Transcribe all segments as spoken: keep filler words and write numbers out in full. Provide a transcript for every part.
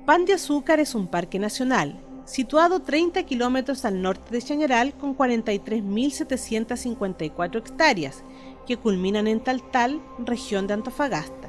Pan de Azúcar es un parque nacional, situado treinta kilómetros al norte de Chañaral con cuarenta y tres mil setecientas cincuenta y cuatro hectáreas, que culminan en Taltal, región de Antofagasta.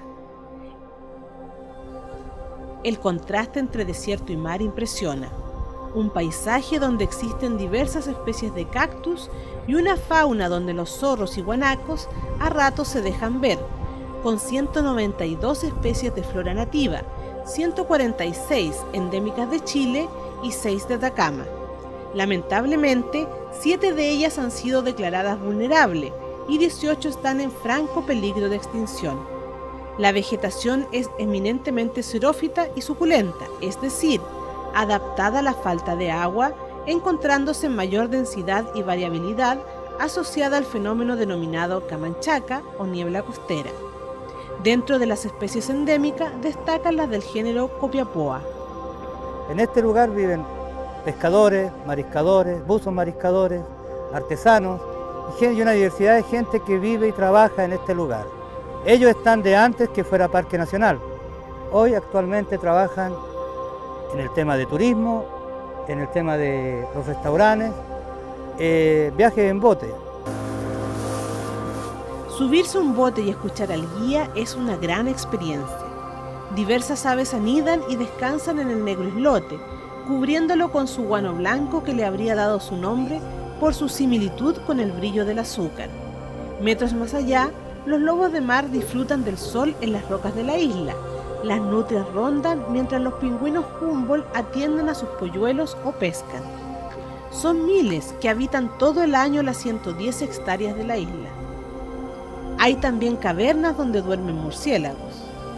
El contraste entre desierto y mar impresiona. Un paisaje donde existen diversas especies de cactus y una fauna donde los zorros y guanacos a ratos se dejan ver, con ciento noventa y dos especies de flora nativa, ciento cuarenta y seis endémicas de Chile y seis de Atacama. Lamentablemente, siete de ellas han sido declaradas vulnerables y dieciocho están en franco peligro de extinción. La vegetación es eminentemente xerófita y suculenta, es decir, adaptada a la falta de agua, encontrándose en mayor densidad y variabilidad asociada al fenómeno denominado camanchaca o niebla costera. Dentro de las especies endémicas destacan las del género Copiapoa. En este lugar viven pescadores, mariscadores, buzos mariscadores, artesanos y una diversidad de gente que vive y trabaja en este lugar. Ellos están de antes que fuera Parque Nacional. Hoy actualmente trabajan en el tema de turismo, en el tema de los restaurantes, eh, viajes en bote. Subirse a un bote y escuchar al guía es una gran experiencia. Diversas aves anidan y descansan en el negro islote, cubriéndolo con su guano blanco que le habría dado su nombre por su similitud con el brillo del azúcar. Metros más allá, los lobos de mar disfrutan del sol en las rocas de la isla. Las nutrias rondan mientras los pingüinos Humboldt atienden a sus polluelos o pescan. Son miles que habitan todo el año las ciento diez hectáreas de la isla. Hay también cavernas donde duermen murciélagos.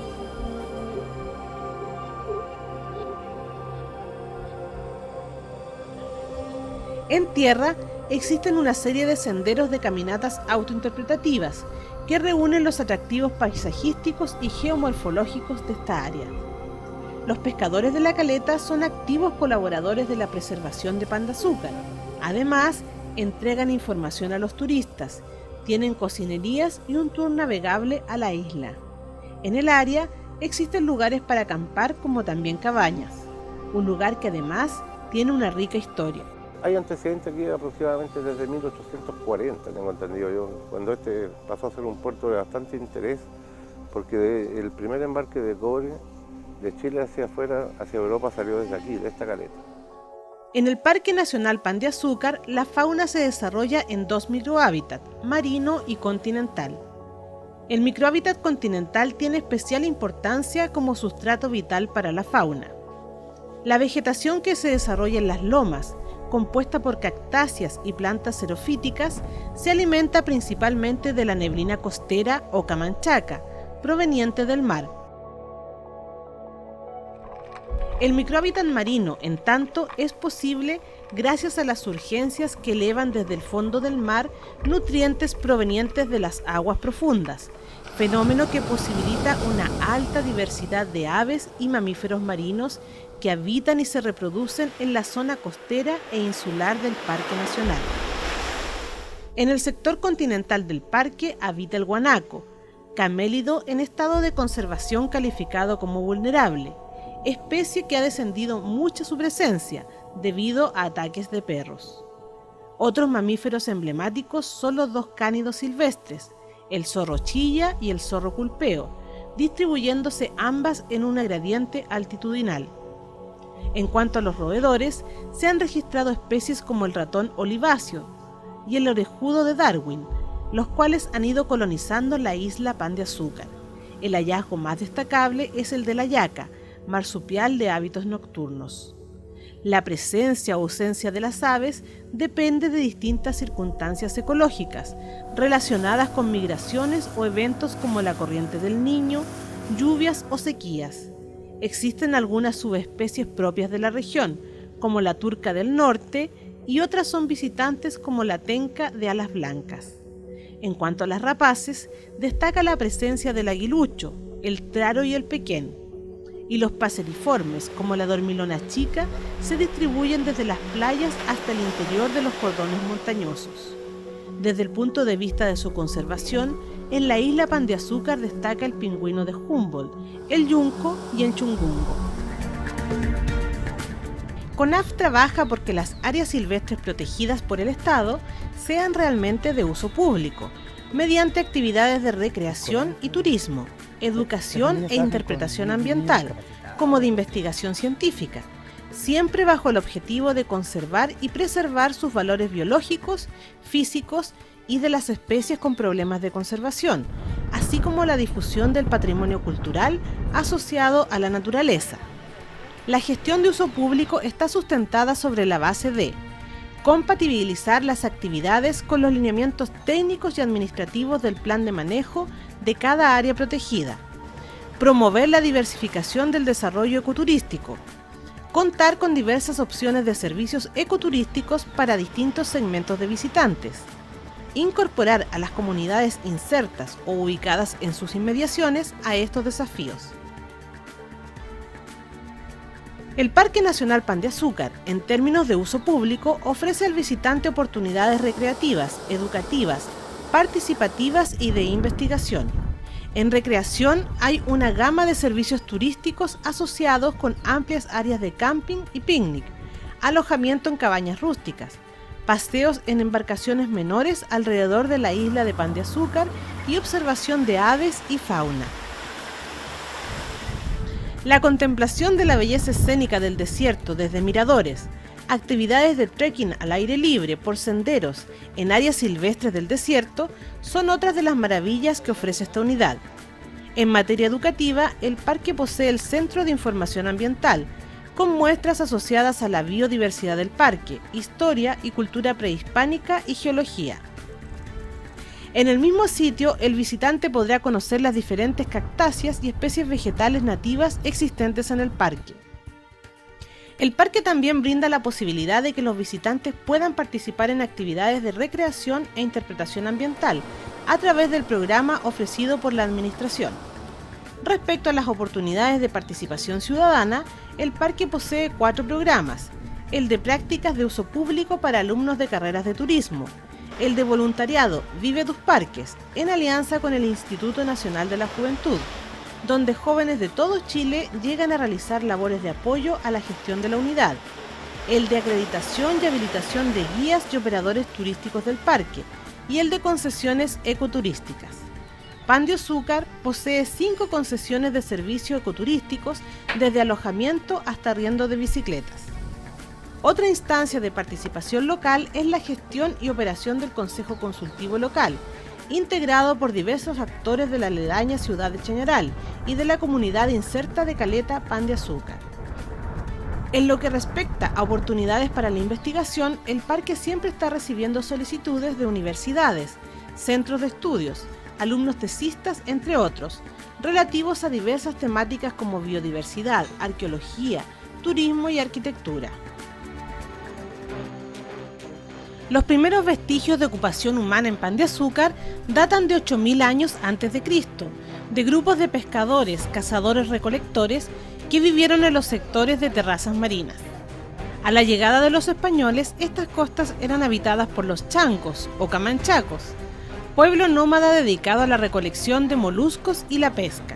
En tierra existen una serie de senderos de caminatas autointerpretativas que reúnen los atractivos paisajísticos y geomorfológicos de esta área. Los pescadores de la caleta son activos colaboradores de la preservación de Pan de Azúcar. Además, entregan información a los turistas, tienen cocinerías y un tour navegable a la isla. En el área existen lugares para acampar como también cabañas, un lugar que además tiene una rica historia. Hay antecedentes aquí aproximadamente desde mil ochocientos cuarenta, tengo entendido yo, cuando este pasó a ser un puerto de bastante interés, porque de, el primer embarque de cobre de Chile hacia afuera, hacia Europa, salió desde aquí, de esta caleta. En el Parque Nacional Pan de Azúcar, la fauna se desarrolla en dos microhábitats, marino y continental. El microhábitat continental tiene especial importancia como sustrato vital para la fauna. La vegetación que se desarrolla en las lomas, compuesta por cactáceas y plantas xerofíticas, se alimenta principalmente de la neblina costera o camanchaca, proveniente del mar. El microhábitat marino, en tanto, es posible gracias a las surgencias que elevan desde el fondo del mar nutrientes provenientes de las aguas profundas, fenómeno que posibilita una alta diversidad de aves y mamíferos marinos que habitan y se reproducen en la zona costera e insular del Parque Nacional. En el sector continental del parque habita el guanaco, camélido en estado de conservación calificado como vulnerable, especie que ha descendido mucho su presencia debido a ataques de perros. Otros mamíferos emblemáticos son los dos cánidos silvestres, el zorro chilla y el zorro culpeo, distribuyéndose ambas en una gradiente altitudinal. En cuanto a los roedores, se han registrado especies como el ratón oliváceo y el orejudo de Darwin, los cuales han ido colonizando la isla Pan de Azúcar. El hallazgo más destacable es el de la yaca, marsupial de hábitos nocturnos. La presencia o ausencia de las aves depende de distintas circunstancias ecológicas, relacionadas con migraciones o eventos como la corriente del Niño, lluvias o sequías. Existen algunas subespecies propias de la región, como la turca del norte, y otras son visitantes como la tenca de alas blancas. En cuanto a las rapaces, destaca la presencia del aguilucho, el traro y el pequén. Y los paseriformes, como la dormilona chica, se distribuyen desde las playas hasta el interior de los cordones montañosos. Desde el punto de vista de su conservación, en la isla Pan de Azúcar destaca el pingüino de Humboldt, el yunco y el chungungo. CONAF trabaja porque las áreas silvestres protegidas por el Estado sean realmente de uso público, mediante actividades de recreación y turismo, educación e interpretación ambiental, como de investigación científica, siempre bajo el objetivo de conservar y preservar sus valores biológicos, físicos y de las especies con problemas de conservación, así como la difusión del patrimonio cultural asociado a la naturaleza. La gestión de uso público está sustentada sobre la base de compatibilizar las actividades con los lineamientos técnicos y administrativos del plan de manejo de cada área protegida, promover la diversificación del desarrollo ecoturístico, contar con diversas opciones de servicios ecoturísticos para distintos segmentos de visitantes, incorporar a las comunidades insertas o ubicadas en sus inmediaciones a estos desafíos. El Parque Nacional Pan de Azúcar, en términos de uso público, ofrece al visitante oportunidades recreativas, educativas, participativas y de investigación. En recreación hay una gama de servicios turísticos asociados con amplias áreas de camping y picnic, alojamiento en cabañas rústicas, paseos en embarcaciones menores alrededor de la isla de Pan de Azúcar y observación de aves y fauna. La contemplación de la belleza escénica del desierto desde miradores, actividades de trekking al aire libre por senderos en áreas silvestres del desierto son otras de las maravillas que ofrece esta unidad. En materia educativa, el parque posee el Centro de Información Ambiental, con muestras asociadas a la biodiversidad del parque, historia y cultura prehispánica y geología. En el mismo sitio, el visitante podrá conocer las diferentes cactáceas y especies vegetales nativas existentes en el parque. El parque también brinda la posibilidad de que los visitantes puedan participar en actividades de recreación e interpretación ambiental a través del programa ofrecido por la Administración. Respecto a las oportunidades de participación ciudadana, el parque posee cuatro programas: el de prácticas de uso público para alumnos de carreras de turismo, el de voluntariado Vive tus Parques, en alianza con el Instituto Nacional de la Juventud, donde jóvenes de todo Chile llegan a realizar labores de apoyo a la gestión de la unidad, el de acreditación y habilitación de guías y operadores turísticos del parque, y el de concesiones ecoturísticas. Pan de Azúcar posee cinco concesiones de servicios ecoturísticos, desde alojamiento hasta arriendo de bicicletas. Otra instancia de participación local es la gestión y operación del Consejo Consultivo Local, integrado por diversos actores de la aledaña ciudad de Chañaral y de la comunidad inserta de Caleta Pan de Azúcar. En lo que respecta a oportunidades para la investigación, el parque siempre está recibiendo solicitudes de universidades, centros de estudios, alumnos tesistas, entre otros, relativos a diversas temáticas como biodiversidad, arqueología, turismo y arquitectura. Los primeros vestigios de ocupación humana en Pan de Azúcar datan de ocho mil años antes de Cristo, de grupos de pescadores, cazadores-recolectores que vivieron en los sectores de terrazas marinas. A la llegada de los españoles, estas costas eran habitadas por los chancos o camanchacos, pueblo nómada dedicado a la recolección de moluscos y la pesca.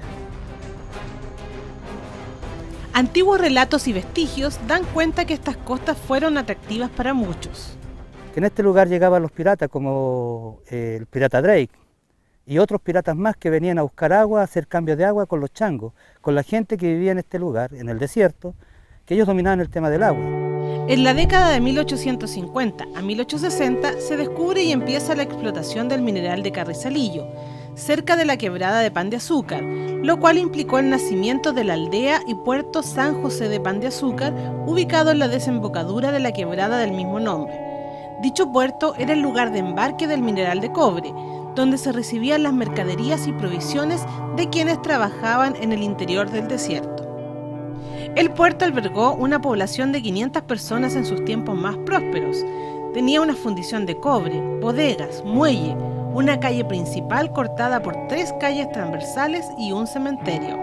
Antiguos relatos y vestigios dan cuenta que estas costas fueron atractivas para muchos. Que en este lugar llegaban los piratas como eh, el pirata Drake y otros piratas más que venían a buscar agua, a hacer cambios de agua con los changos, con la gente que vivía en este lugar, en el desierto, que ellos dominaban el tema del agua. En la década de mil ochocientos cincuenta a mil ochocientos sesenta se descubre y empieza la explotación del mineral de Carrizalillo, cerca de la quebrada de Pan de Azúcar, lo cual implicó el nacimiento de la aldea y puerto San José de Pan de Azúcar, ubicado en la desembocadura de la quebrada del mismo nombre. Dicho puerto era el lugar de embarque del mineral de cobre, donde se recibían las mercaderías y provisiones de quienes trabajaban en el interior del desierto. El puerto albergó una población de quinientas personas en sus tiempos más prósperos. Tenía una fundición de cobre, bodegas, muelle, una calle principal cortada por tres calles transversales y un cementerio.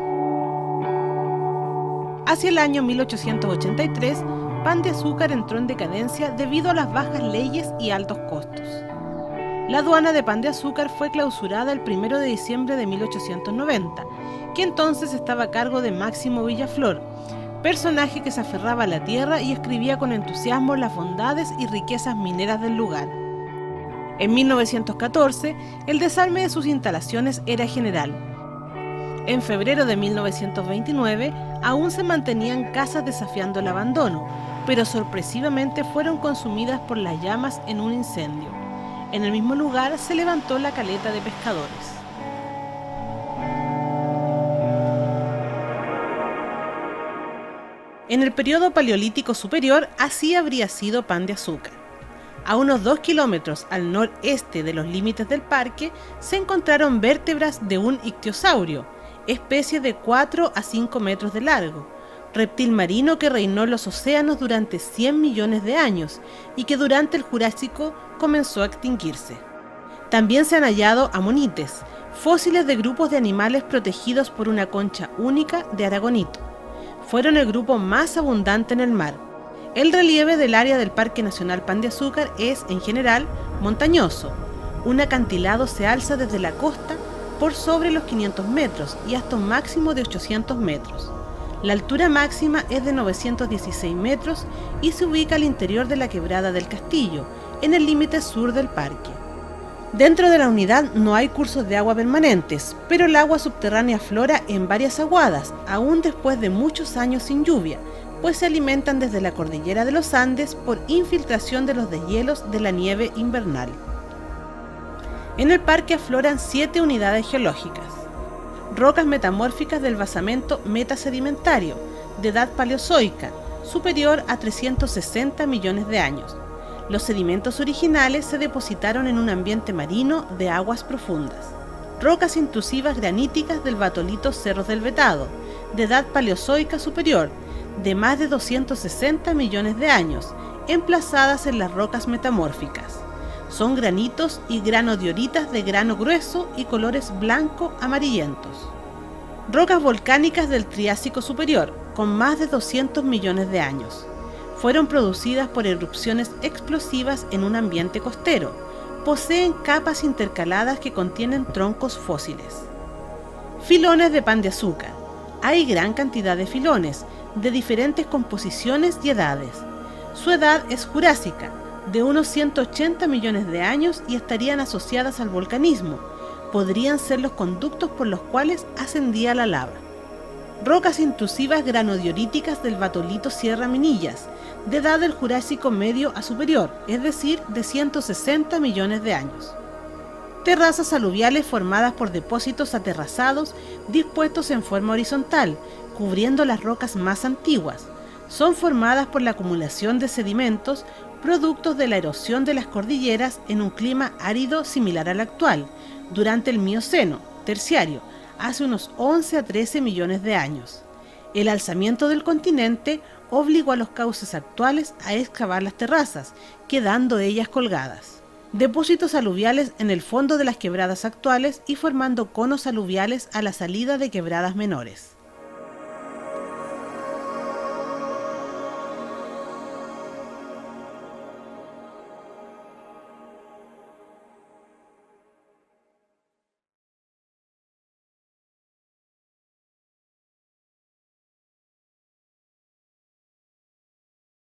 Hacia el año mil ochocientos ochenta y tres, Pan de Azúcar entró en decadencia debido a las bajas leyes y altos costos. La aduana de Pan de Azúcar fue clausurada el primero de diciembre de mil ochocientos noventa, que entonces estaba a cargo de Máximo Villaflor, personaje que se aferraba a la tierra y escribía con entusiasmo las bondades y riquezas mineras del lugar. En mil novecientos catorce, el desarme de sus instalaciones era general. En febrero de mil novecientos veintinueve, aún se mantenían casas desafiando el abandono, pero sorpresivamente fueron consumidas por las llamas en un incendio. En el mismo lugar se levantó la caleta de pescadores. En el periodo paleolítico superior, así habría sido Pan de Azúcar. A unos dos kilómetros al noreste de los límites del parque se encontraron vértebras de un ictiosaurio, especie de cuatro a cinco metros de largo, reptil marino que reinó en los océanos durante cien millones de años y que durante el Jurásico comenzó a extinguirse. También se han hallado amonites, fósiles de grupos de animales protegidos por una concha única de aragonito. Fueron el grupo más abundante en el mar. El relieve del área del Parque Nacional Pan de Azúcar es, en general, montañoso. Un acantilado se alza desde la costa por sobre los quinientos metros y hasta un máximo de ochocientos metros. La altura máxima es de novecientos dieciséis metros y se ubica al interior de la Quebrada del Castillo, en el límite sur del parque. Dentro de la unidad no hay cursos de agua permanentes, pero el agua subterránea aflora en varias aguadas, aún después de muchos años sin lluvia, pues se alimentan desde la cordillera de los Andes por infiltración de los deshielos de la nieve invernal. En el parque afloran siete unidades geológicas. Rocas metamórficas del basamento metasedimentario, de edad paleozoica, superior a trescientos sesenta millones de años. Los sedimentos originales se depositaron en un ambiente marino de aguas profundas. Rocas intrusivas graníticas del batolito Cerros del Vetado, de edad paleozoica superior, de más de doscientos sesenta millones de años, emplazadas en las rocas metamórficas. Son granitos y granodioritas de grano grueso y colores blanco-amarillentos. Rocas volcánicas del Triásico superior, con más de doscientos millones de años. Fueron producidas por erupciones explosivas en un ambiente costero. Poseen capas intercaladas que contienen troncos fósiles. Filones de Pan de Azúcar. Hay gran cantidad de filones, de diferentes composiciones y edades. Su edad es jurásica, de unos ciento ochenta millones de años y estarían asociadas al volcanismo. Podrían ser los conductos por los cuales ascendía la lava. Rocas intrusivas granodioríticas del batolito Sierra Minillas, de edad del Jurásico medio a superior, es decir, de ciento sesenta millones de años. Terrazas aluviales formadas por depósitos aterrazados dispuestos en forma horizontal, cubriendo las rocas más antiguas. Son formadas por la acumulación de sedimentos, productos de la erosión de las cordilleras en un clima árido similar al actual, durante el Mioceno, terciario, hace unos once a trece millones de años. El alzamiento del continente obligó a los cauces actuales a excavar las terrazas, quedando ellas colgadas. Depósitos aluviales en el fondo de las quebradas actuales y formando conos aluviales a la salida de quebradas menores.